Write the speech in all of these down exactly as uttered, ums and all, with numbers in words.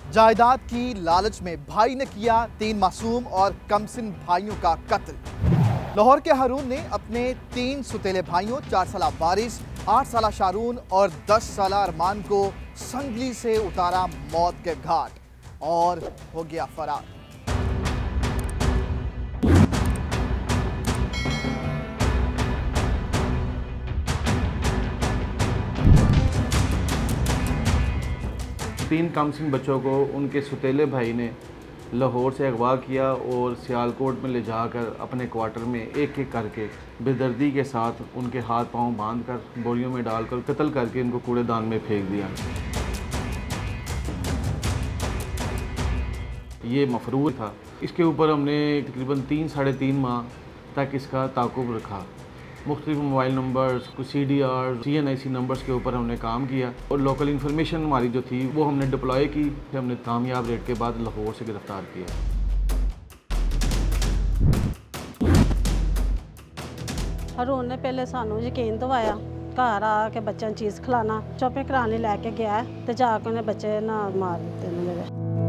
जायदाद की लालच में भाई ने किया तीन मासूम और कमसिन भाइयों का कत्ल। लाहौर के हारून ने अपने तीन सुतेले भाइयों चार साला वारिस, आठ साला शारून और दस साला अरमान को संगली से उतारा मौत के घाट और हो गया फरार। तीन कमसिन बच्चों को उनके सुतेले भाई ने लाहौर से अगवा किया और सियालकोट में ले जाकर अपने क्वार्टर में एक एक करके बेदर्दी के साथ उनके हाथ पांव बांधकर बोरियों में डालकर कत्ल करके इनको कूड़ेदान में फेंक दिया। ये मफरूर था। इसके ऊपर हमने तकरीबन तीन साढ़े तीन माह तक इसका ताक़ुब रखा। मुख्तलिफ मोबाइल नंबर्स, कुछ C D R, C N I C numbers के ऊपर हमने काम किया और लोकल इन्फॉर्मेशन हमारी जो थी वो हमने डिप्लॉय की। हमने कामयाब रेट के बाद लाहौर से गिरफ्तार किया। हारून ने पहले सानू यकीन दवाया, घर आके बच्चों चीज़ खिलाना, शॉपिंग कराने लैके गया तो जाके उन्हें बच्चे ना मार दिते मेरे।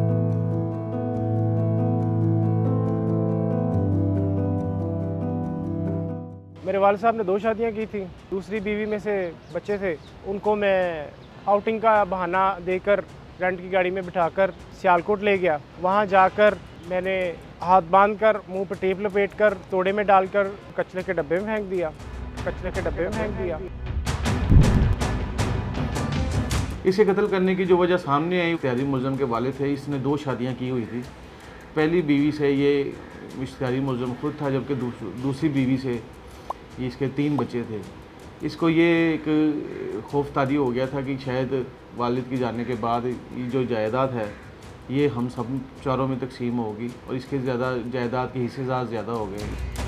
मेरे वालिद साहब ने दो शादियां की थी। दूसरी बीवी में से बच्चे थे, उनको मैं आउटिंग का बहाना देकर रेंट की गाड़ी में बिठाकर सियालकोट ले गया। वहां जाकर मैंने हाथ बांधकर मुंह पर टेप लपेटकर तोड़े में डालकर कचरे के डब्बे में फेंक दिया कचरे के डब्बे में फेंक दिया। इसे कत्ल करने की जो वजह सामने आई, इश्तिहारी मुलज़म के वालिद थे। इसने दो शादियाँ की हुई थी। पहली बीवी से ये इश्तिहारी मुलज़म खुद था, जबकि दूसरी बीवी से ये इसके तीन बच्चे थे। इसको ये एक खौफतारी हो गया था कि शायद वालिद की जाने के बाद ये जो जायदाद है ये हम सब चारों में तकसीम होगी और इसके ज़्यादा जायदाद के हिस्सेदार ज़्यादा हो गए।